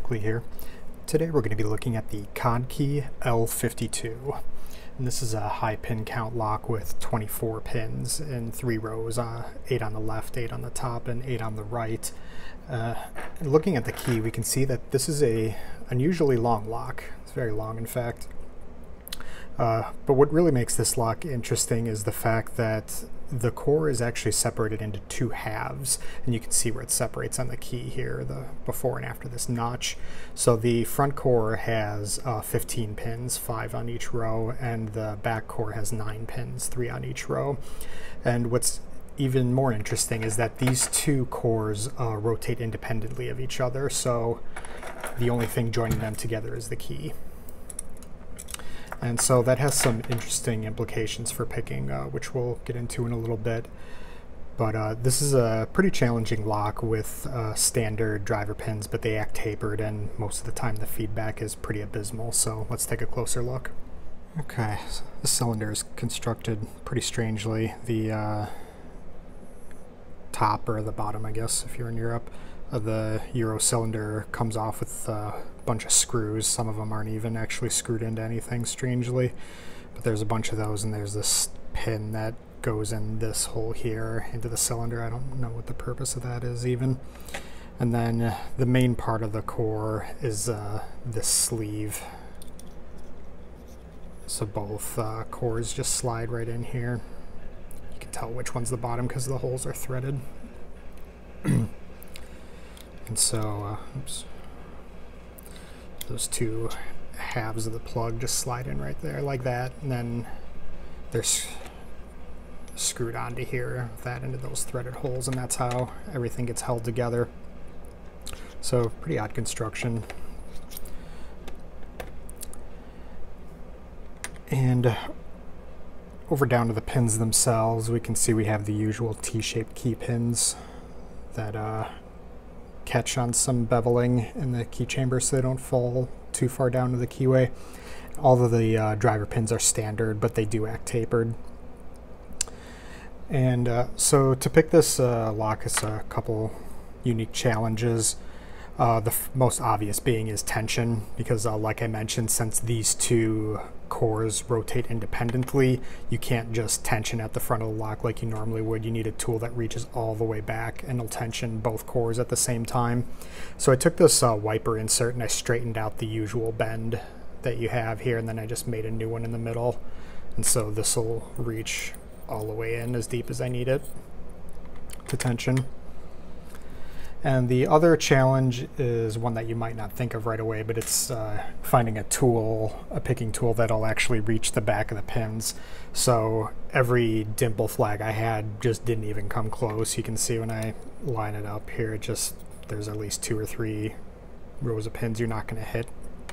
correctly here. Today we're going to be looking at the Codkey L52. And this is a high pin count lock with 24 pins in 3 rows, 8 on the left, 8 on the top, and 8 on the right. Looking at the key, we can see that this is a unusually long lock. It's very long, in fact. But what really makes this lock interesting is the fact that the core is actually separated into 2 halves, and you can see where it separates on the key here, the before and after this notch. So the front core has 15 pins, 5 on each row, and the back core has 9 pins, 3 on each row. And what's even more interesting is that these 2 cores rotate independently of each other, so the only thing joining them together is the key. And so that has some interesting implications for picking, which we'll get into in a little bit. But this is a pretty challenging lock with standard driver pins, but they act tapered, and most of the time the feedback is pretty abysmal. So let's take a closer look. Okay, so the cylinder is constructed pretty strangely. The top, or the bottom, I guess, if you're in Europe, the Euro cylinder comes off with a bunch of screws. Some of them aren't even actually screwed into anything, strangely, but there's a bunch of those, and there's this pin that goes in this hole here into the cylinder. I don't know what the purpose of that is even. And then the main part of the core is this sleeve, so both cores just slide right in here. You can tell which one's the bottom because the holes are threaded. And so, oops, those 2 halves of the plug just slide in right there like that, and then they're screwed onto here, that into those threaded holes, and that's how everything gets held together. So pretty odd construction. And over down to the pins themselves, we can see we have the usual T-shaped key pins that catch on some beveling in the key chamber so they don't fall too far down to the keyway. All of the driver pins are standard, but they do act tapered. And so to pick this lock, it's a couple unique challenges. The most obvious being is tension, because like I mentioned, since these 2 cores rotate independently, you can't just tension at the front of the lock like you normally would. You need a tool that reaches all the way back and will tension both cores at the same time. So I took this wiper insert and I straightened out the usual bend that you have here, and then I just made a new one in the middle, and so this will reach all the way in as deep as I need it to tension. And the other challenge is one that you might not think of right away, but it's finding a tool, a picking tool that'll actually reach the back of the pins. So every dimple flag I had just didn't even come close. You can see when I line it up here, there's at least 2 or 3 rows of pins you're not going to hit.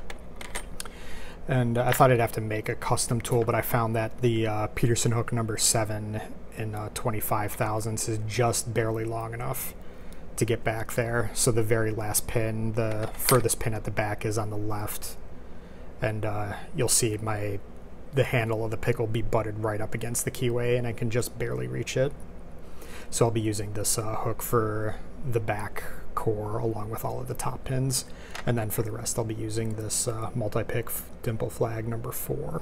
And I thought I'd have to make a custom tool, but I found that the Peterson hook number 7 in 25 thousandths is just barely long enough to get back there. So the very last pin, the furthest pin at the back, is on the left, and you'll see the handle of the pick will be butted right up against the keyway, and I can just barely reach it. So I'll be using this hook for the back core along with all of the top pins, and then for the rest I'll be using this multi-pick dimple flag number 4.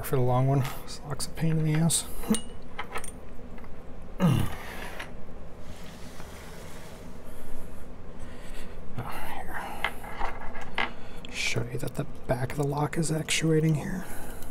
Sorry for the long one. This lock's a pain in the ass. Show you that the back of the lock is actuating here.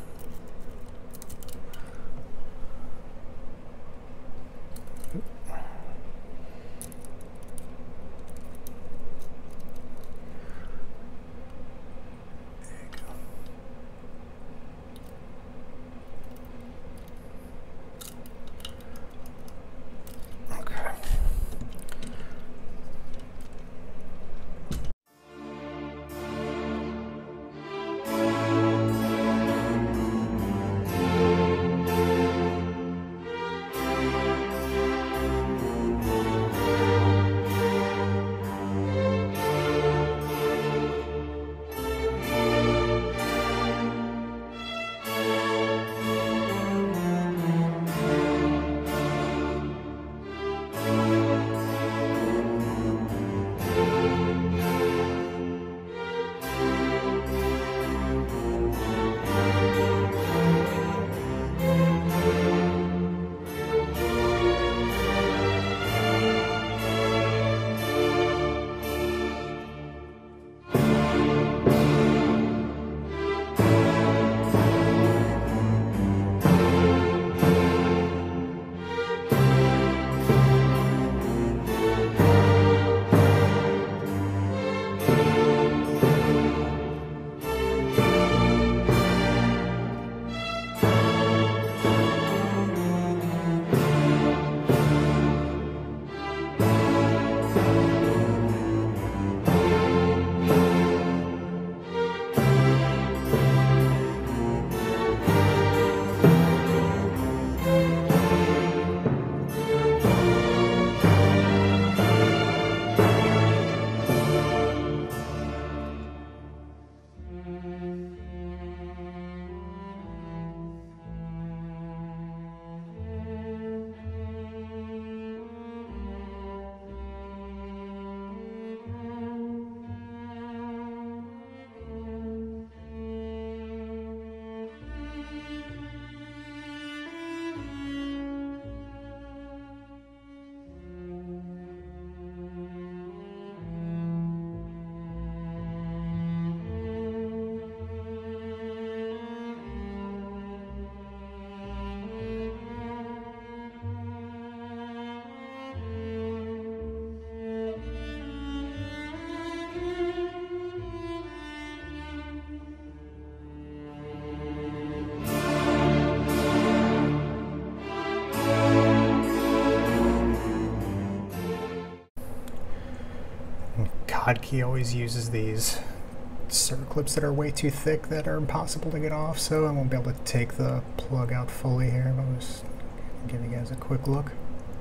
Codkey always uses these circlips that are way too thick that are impossible to get off, so I won't be able to take the plug out fully here. I'll just give you guys a quick look.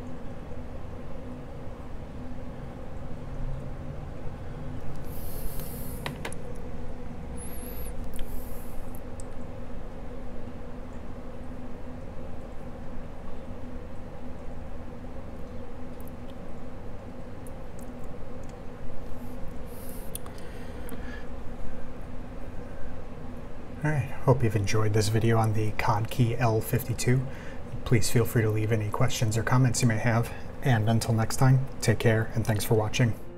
Alright, hope you've enjoyed this video on the Codkey L52. Please feel free to leave any questions or comments you may have. And until next time, take care and thanks for watching.